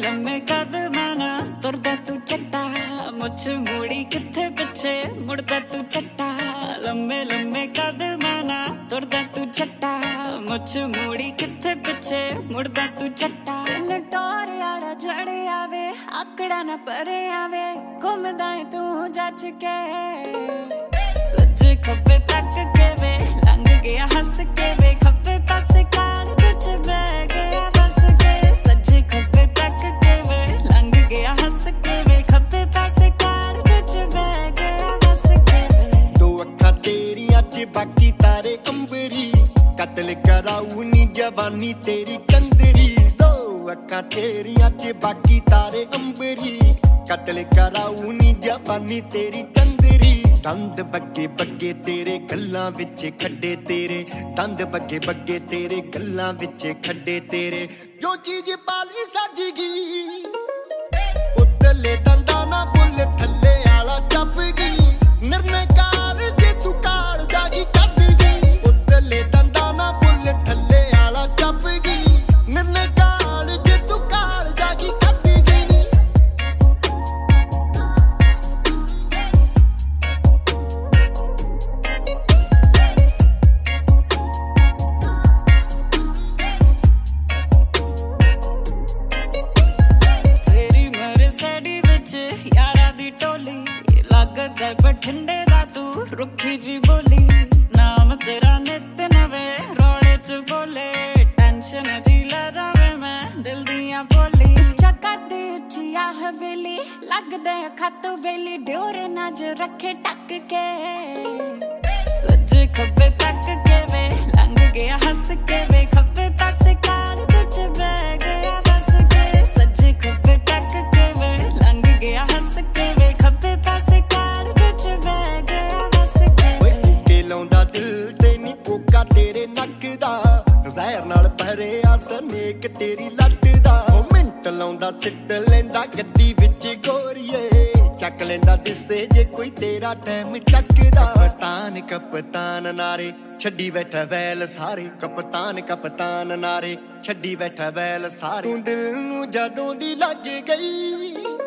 लम्मे कदमाना तुरदा तू चट्टा, मुछ मूड़ी किथे पिछे मुड़दा तू चट्टा। लम्मे लम्मे कदमाना तुरदा तू चट्टा, मुछ मूड़ी किथे पिछे मुड़दा तू चट्टा। लटोर आड़ा जड़े आवे आकड़ा ना परे आवे, घूमदा है तू जच के सज्जे खब्बे तक के वे लंघ गया हंस के वे, खब्बे पासे कार विच बह गया बस के। सज्जे खब्बे तक के वे लंघ गया हंस के वे, खब्बे पासे कार विच बह गया बस के वे। दो अखा तेरियां च बाकी तारे अंबरी, कत्ल कराऊ नी जवानी तेरी कंदरी। दो अखा तेरियां च बाकी तारे अंबरी, कत्ल कराऊ नी जवानी तेरी चंदरी। दंद बग्गे बग्गे तेरे गल्लां विच खड्डे तेरे, दंद बग्गे बग्गे तेरे गल्लां विच खड्डे तेरे। जो चीज पाली सज गई उतले दंदा ना बुल थल्ले आला चप गई, निर्णय कार जे तू काल जागी कट गई। उतले दंदा ना बुल थल्ले आला चप गई, निर्णय कार जे तू काल जागी कट गई। यारा दी टोली लगदा बठिंडे दा तू रुखी जी बोली, नाम तेरा नित नवे रोले च बोले। टेंशन जी ले जावे मैं दिल दियां बोली, चकदी उच्ची आ हवेली लगदे खत वेली। ड्योर नज रखे टक के सज्जे खब्बे तक के वे लंघ गया हंस के वे, खब्बे पासे कार विच बह गया बस के। सज्जे खब्बे तक के वे लंघ गया हंस के वे, खब्बे पासे कार विच बह गया बस के। ओए के लाउंदा दिल ते नी कोका तेरे नक दा, ज़हर नाल भरिया सनेक तेरी लट दा। ओ मिंट लाउंदा सिट लैंदा गड्डी विच गोरीए, चक लैंदा दिसे जे कोई तेरा टाइम चकदा। कप्तान कप्तान नारे छड्डी बैठा वैल सारे, कप्तान कप्तान नारे छड्डी बैठा वैल सारे। तू दिल नू जदों दी लग गई